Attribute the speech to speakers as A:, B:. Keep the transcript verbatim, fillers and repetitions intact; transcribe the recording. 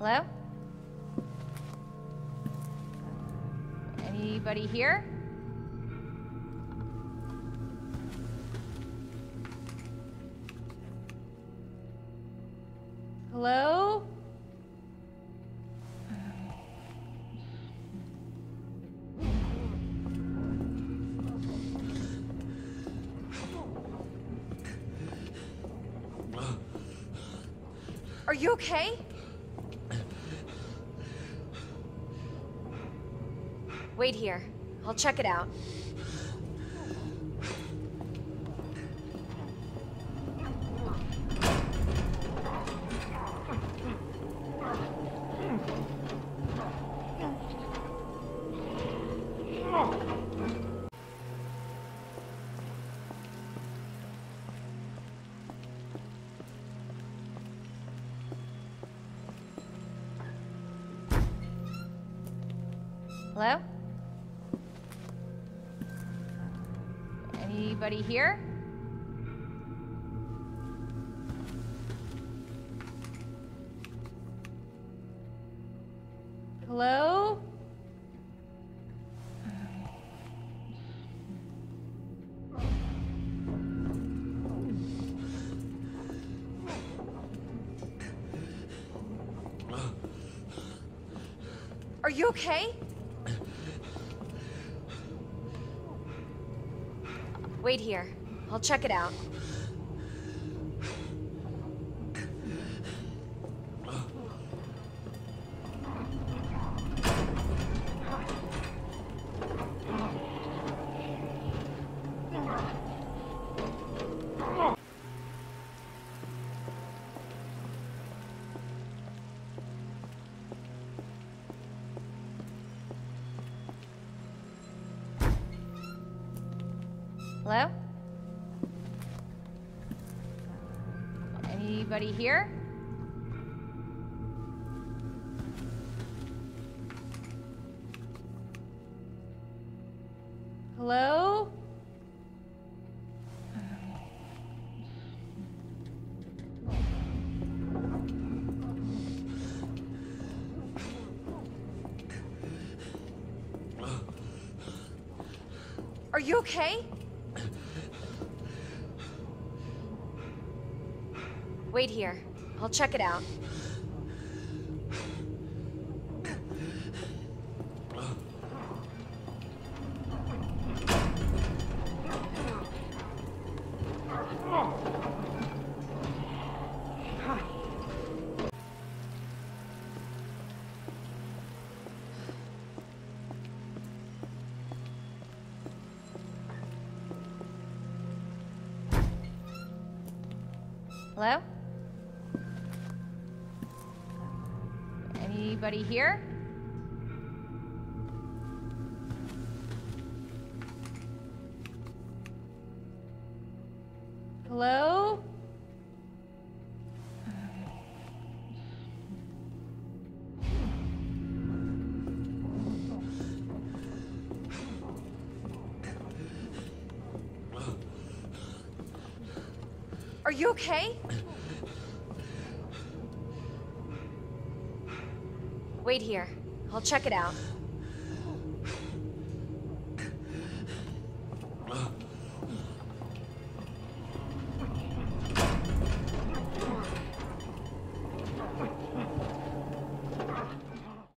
A: Hello? Anybody here? Hello? Are you okay? Wait here. I'll check it out. Hello? Anybody here? Hello? Are you okay? Wait here. I'll check it out. Hello? Anybody here? Hello? Are you okay? Wait here. I'll check it out. Hello? Anybody here? Hello? Are you okay? Wait here. I'll check it out.